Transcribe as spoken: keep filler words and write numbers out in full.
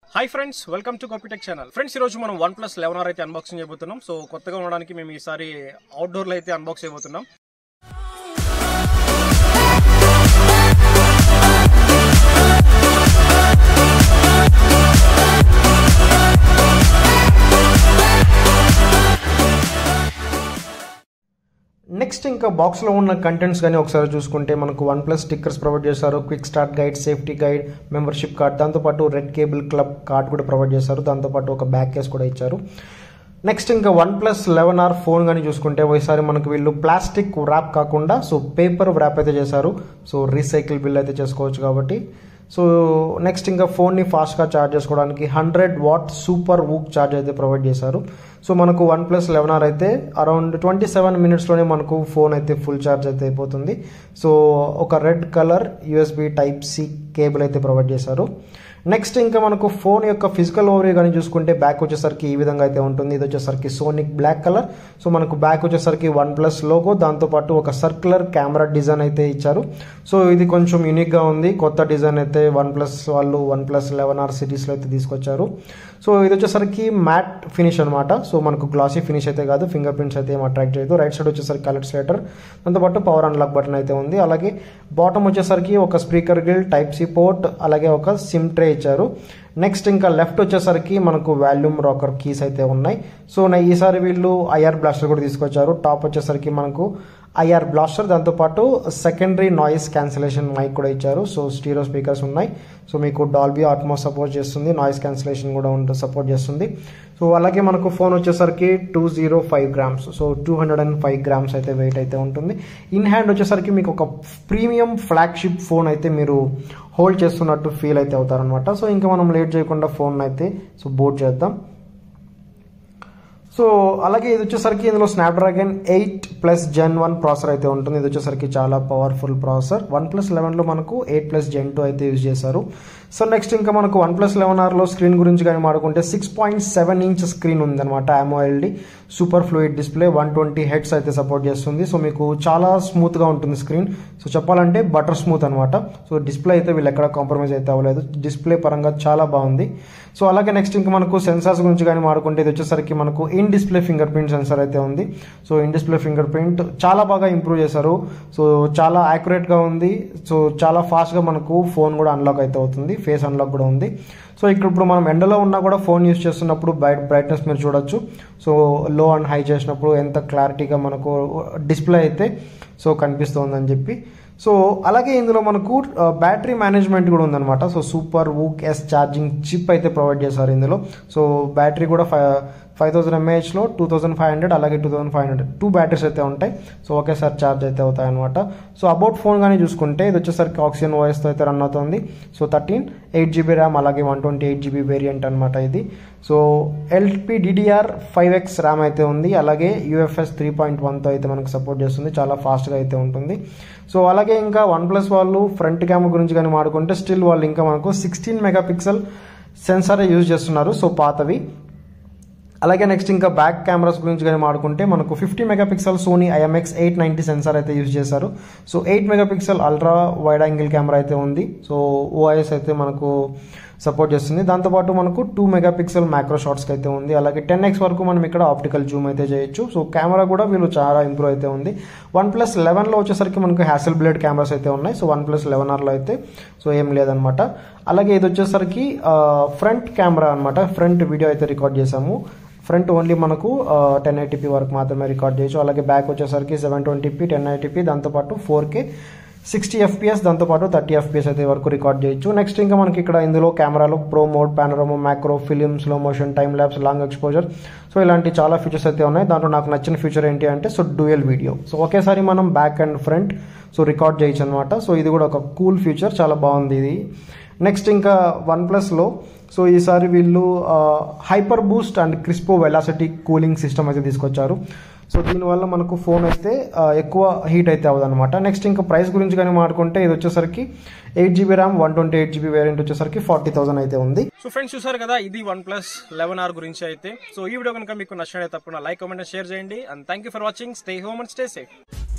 Hi friends, welcome to Copytech channel. Friends, ఈ రోజు మనం OnePlus eleven R అయితే అన్బాక్సింగ్ చేయబోతున్నాం. సో కొత్తగా ఉండడానికి మేము ఈసారి అవుట్డోర్ లో అయితే అన్బాక్స్ చేయబోతున్నాం. నెక్స్ట్ ఇంకా బాక్స్ లో ఉన్న కంటెంట్స్ గానీ ఒకసారి చూసుకుంటే మనకు OnePlus స్టిక్కర్స్ ప్రొవైడ్ చేశారు, quick start guide, safety guide, membership card, దాంతో పాటు రెడ్ కేబుల్ క్లబ్ కార్డ్ కూడా ప్రొవైడ్ చేశారు. దాంతో పాటు ఒక బ్యాక్ కేస్ కూడా ఇచ్చారు. నెక్స్ట్ ఇంకా OnePlus eleven R ఫోన్ కానీ చూసుకుంటే ఒకసారి మనకు వీళ్ళు ప్లాస్టిక్ ర్యాప్ కాకుండా సో పేపర్ ర్యాప్ అయితే చేశారు. సో రీసైకిల్ బిల్ అయితే చేసుకోవచ్చు కాబట్టి. సో నెక్స్ట్ ఇంకా ఫోన్ని ఫాస్ట్గా ఛార్జ్ చేసుకోవడానికి hundred watt super VOOC charge అయితే ప్రొవైడ్ చేశారు. సో మనకు OnePlus eleven R అయితే అరౌండ్ ట్వంటీ సెవెన్ మినిట్స్లోనే మనకు ఫోన్ అయితే ఫుల్ ఛార్జ్ అయితే అయిపోతుంది. సో ఒక red colour USB type C cable అయితే ప్రొవైడ్ చేశారు. నెక్స్ట్ ఇంకా మనకు ఫోన్ యొక్క ఫిజికల్ ఓవరీ కానీ చూసుకుంటే బ్యాక్ వచ్చేసరికి ఈ విధంగా అయితే ఉంటుంది. ఇది వచ్చేసరికి సోనిక్ బ్లాక్ కలర్. సో మనకు బ్యాక్ వచ్చేసరికి OnePlus లోగో, దాంతోపాటు ఒక సర్క్యులర్ కెమెరా డిజైన్ అయితే ఇచ్చారు. సో ఇది కొంచెం యూనిక్గా ఉంది. కొత్త డిజైన్ అయితే OnePlus వాళ్ళు OnePlus eleven R సిరీస్లో అయితే తీసుకొచ్చారు. సో ఇది వచ్చేసరికి మ్యాట్ ఫినిష్ అనమాట. సో మనకు గ్లాసీ ఫినిష్ అయితే కాదు, ఫింగర్ ప్రింట్స్ అయితే ఏం అట్రాక్ట్ చేయదు. రైట్ సైడ్ వచ్చేసరికి కలర్ స్లేటర్, దాంతోపాటు పవర్ అన్లాక్ బటన్ అయితే ఉంది. అలాగే బాటమ్ వచ్చేసరికి ఒక speaker grill, type C port, అలాగే ఒక సిమ్ ట్రే ఇచ్చారు. నెక్స్ట్ ఇంకా లెఫ్ట్ వచ్చేసరికి మనకు వాల్యూమ్ రాకర్ కీస్ అయితే ఉన్నాయి. సో ఈసారి వీళ్ళు ఐఆర్ బ్లాస్టర్ కూడా తీసుకొచ్చారు. టాప్ వచ్చేసరికి మనకు ఐఆర్ బ్లాస్టర్, దాంతోపాటు సెకండరీ నాయిస్ క్యాన్సిలేషన్ మైక్ కూడా ఇచ్చారు. సో స్టీరియో స్పీకర్స్ ఉన్నాయి. సో మీకు డాల్బీ అట్మాస్ సపోర్ట్ చేస్తుంది, నాయిస్ క్యాన్సిలేషన్ కూడా ఉంటుంది, సపోర్ట్ చేస్తుంది. సో అలాగే మనకు ఫోన్ వచ్చేసరికి two zero five grams so two hundred and five grams అయితే వెయిట్ అయితే ఉంటుంది. ఇన్ హ్యాండ్ వచ్చేసరికి మీకు ఒక ప్రీమియం ఫ్లాగ్షిప్ ఫోన్ అయితే మీరు హోల్డ్ చేస్తున్నట్టు ఫీల్ అయితే అవుతారనమాట. సో ఇంకా మనం లేట్ చేయకుండా ఫోన్ అయితే సో బూట్ చేద్దాం. సో అలాగే ఇది వచ్చేసరికి ఇందులో Snapdragon eight plus gen one processor అయితే ఉంటుంది. ఇది వచ్చేసరికి చాలా పవర్ఫుల్ ప్రాసెసర్. OnePlus eleven లో మనకు ఎయిట్ ప్లస్ జెన్ టూ అయితే యూజ్ చేశారు. సో నెక్స్ట్ ఇంకా మనకు OnePlus eleven R లో స్క్రీన్ గురించి కానీ మాట్లాడుకుంటే six point seven inch screen ఉందన్నమాట. AMOLED super fluid display, one twenty hertz అయితే సపోర్ట్ చేస్తుంది. సో మీకు చాలా స్మూత్గా ఉంటుంది స్క్రీన్. సో చెప్పాలంటే బటర్ స్మూత్ అనమాట. సో డిస్ప్లే అయితే వీళ్ళు ఎక్కడ కాంప్రమైజ్ అయితే అవ్వలేదు. డిస్ప్లే పరంగా చాలా బాగుంది. సో అలాగే నెక్స్ట్ ఇంకా మనకు సెన్సార్స్ గురించి కానీ మాట్లాడుకుంటే ఇది వచ్చేసరికి మనకు in display fingerprint sensor అయితే ఉంది. So in display fingerprint చాలా బాగా ఇంప్రూవ్ చేశారు. సో చాలా యాక్యురేట్గా ఉంది. సో చాలా ఫాస్ట్గా మనకు ఫోన్ కూడా అన్లాక్ అయితే అవుతుంది, ఫేస్ అన్లాక్ కూడా ఉంది. సో ఇక్కడ ఇప్పుడు మనం ఎండలో ఉన్నా కూడా ఫోన్ యూస్ చేస్తున్నప్పుడు బ్రైట్ బ్రైట్నెస్ మీరు చూడొచ్చు. సో లో అండ్ హై చేసినప్పుడు ఎంత క్లారిటీగా మనకు డిస్ప్లే అయితే సో కనిపిస్తుందని చెప్పి. సో అలాగే ఇందులో మనకు బ్యాటరీ మేనేజ్మెంట్ కూడా ఉందన్నమాట. So super VOOC S charging chip అయితే ప్రొవైడ్ చేశారు ఇందులో. సో బ్యాటరీ కూడా ఫైవ్ ఫైవ్ థౌసండ్ ఎంఏహెచ్లో టూ థౌసండ్ ఫైవ్ హండ్రెడ్ అలాగే two thousand five hundred two batteries అయితే ఉంటాయి. సో ఒకేసారి ఛార్జ్ అయితే అవుతాయి అనమాట. సో అబౌట్ ఫోన్ కానీ చూసుకుంటే ఇది వచ్చేసరికి ఆక్సిజన్ ఓఎస్తో అయితే రన్ అవుతుంది. So thirteen eight GB RAM అలాగే one twenty eight GB variant అనమాట ఇది. So LP DDR five X RAM అయితే ఉంది. అలాగే యూఎఫ్ఎస్ త్రీ పాయింట్ వన్తో అయితే మనకు సపోర్ట్ చేస్తుంది. చాలా ఫాస్ట్గా అయితే ఉంటుంది. సో అలాగే ఇంకా OnePlus వాళ్ళు ఫ్రంట్ కెమెరా గురించి కానీ మాట్లాడుకుంటే స్టిల్ వాళ్ళు ఇంకా మనకు సిక్స్టీన్ మెగా పిక్సెల్ సెన్సారే యూజ్ చేస్తున్నారు. సో పాతవి. అలాగే నెక్స్ట్ ఇంకా బ్యాక్ కెమెరాస్ గురించి కానీ మాట్లాడుకుంటే మనకు fifty megapixel Sony IMX eight ninety sensor అయితే యూజ్ చేశారు. So eight megapixel ultra wide angle camera అయితే ఉంది. సో ఓఐఎస్ అయితే మనకు సపోర్ట్ చేస్తుంది. దాంతోపాటు మనకు టూ మెగాపిక్సెల్ మ్యాక్రో షాట్స్కి అయితే ఉంది. అలాగే టెన్ ఎక్స్ వరకు మనం ఇక్కడ ఆప్టికల్ జూమ్ అయితే చేయొచ్చు. సో కెమెరా కూడా వీళ్ళు చాలా ఇంప్రూవ్ అయితే ఉంది. OnePlus eleven లో వచ్చేసరికి మనకు హ్యాసెల్ బ్లేడ్ కెమెరాస్ అయితే ఉన్నాయి. సో OnePlus eleven R లో అయితే సో ఏం లేదనమాట. అలాగే ఇది వచ్చేసరికి ఫ్రంట్ కెమెరా అనమాట. ఫ్రంట్ వీడియో అయితే రికార్డ్ చేసాము. ఫ్రంట్ ఓన్లీ మనకు టెన్ ఎయిటీపీ వరకు మాత్రమే రికార్డ్ చేయొచ్చు. అలాగే బ్యాక్ వచ్చేసరికి సెవెన్ ట్వంటీపీ టెన్ ఎయిటీపీ దాంతోపాటు ఫోర్ కే సిక్స్టీ ఎఫ్పిఎస్ దాంతోపాటు థర్టీ ఎఫ్పిఎస్ అయితే వరకు రికార్డ్ చేయొచ్చు. నెక్స్ట్ ఇంకా మనకి ఇక్కడ ఇందులో కెమెరాలో pro mode, panorama, macro, film, slow motion, time lapse, long exposure so ఇలాంటి చాలా ఫీచర్స్ అయితే ఉన్నాయి. దాంట్లో నాకు నచ్చిన ఫీచర్ ఏంటి అంటే సో డ్యూయల్ వీడియో. సో ఒకేసారి మనం back and front so record చేయొచ్చు అనమాట. సో ఇది కూడా ఒక కూల్ ఫీచర్, చాలా బాగుంది ఇది. నెక్స్ట్ ఇంకా OnePlusలో సో ఈసారి వీళ్ళు hyper boost and cryo velocity cooling system అయితే తీసుకొచ్చారు. సో దీనివల్ల మనకు ఫోన్ అయితే ఎక్కువ హీట్ అయితే అవ్వదు అనమాట. నెక్స్ట్ ఇంకా ప్రైస్ గురించి కానీ మాట్లాడుకుంటే ఇది వచ్చేసరికి eight GB RAM one twenty eight GB variant వచ్చేసరికి ఫార్టీ థౌసండ్ అయితే ఉంది. సో ఫ్రెండ్స్ చూసారు కదా, ఇది OnePlus eleven R గురించి అయితే. సో ఈ వీడియో కనుక మీకు నచ్చినట్లయితే తప్పకుండా లైక్, కామెంట్, షేర్ చేయండి. And thank you for watching. Stay home and stay safe.